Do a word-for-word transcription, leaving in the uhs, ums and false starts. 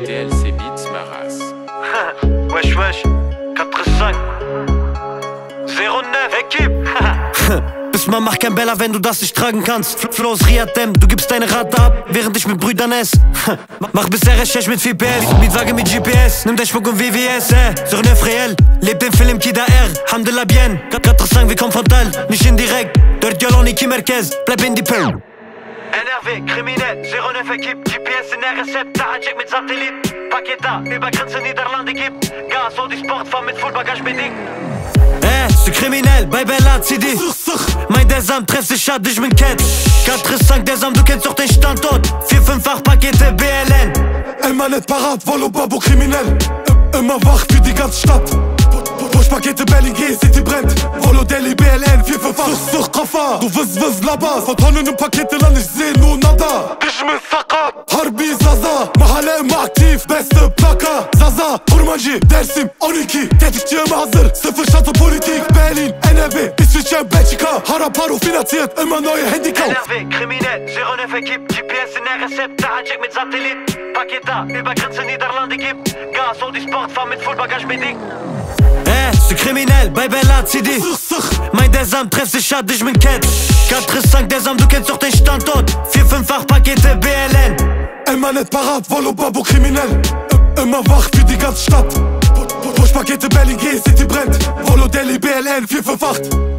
T L C Beats, ma race. Wesh wesh, quatre cinq zéro neuf, équipe. Bist mal mach kein Bella, wenn du das nicht tragen kannst. Flows Riadem, du gibst deine Rate ab, während ich mit Brüdern ess. Mach bisher recht mit V P S, Mietwagen mit G P S. Nimm dein Schmuck und V V S, eh. Sur neuf réel, lebt den Film Kida R. Hamdullah bien, quatre cinq wie kommt frontal, nicht indirekt. Dört Yol Niki Merkez, bleib independent. N R W, kriminell, zéro neuf Equipe, G P S in R S F, Taha-Check mit Satellit. Paketa, über Grenze Niederlande gibt Gas, und die Sport fahr mit Fullbagage bedingt. Eh, c'est criminel, bei Bella C D. Mein Desam, treff sich schad, ich bin Cat. quatre cinq Desam, du kennst doch den Standort. vier fünf-fach Pakete B L N. Immer nicht parat, Volo Babo kriminell. Immer wach für die ganze Stadt. Push-Pakete Berlin G, City brennt. Volo Delhi B L N, vier fünf-fach. Such, such, Kaffa, du wirst, wirst Labas. Von Tonnen im Pakete lang, ich seh nur nada. Ich bin Sakat, Harbi, Zaza. Mahalle immer aktiv, beste Plaka. Zaza, Urmanji, Dersim, Oniki. Tetikçi immer hazır, sıfır şatı politik. Berlin, N R W, İsviçre, Belçika. Haraparo finanziert, immer neue Handicap. N R W, kriminell, zéro neuf Equipe, G P S in R S F, Taha-Check mit Satellit. Paketa, über Grenze Niederlande gibt Gas, und die Sport fahr mit Fullbagage bedingt. Eh, c'est criminel, bei Bella C D. Mein Desam, treff sich schad, ich bin Cat. quatre cinq Desam, du kennst doch den Standort. vier fünf-fach Pakete B L N. Immer nicht parat, Volo Babo kriminell. Immer wach für die ganze Stadt. Push-Pakete Berlin G, City brennt. Volo Delhi B L N, vier fünf-acht.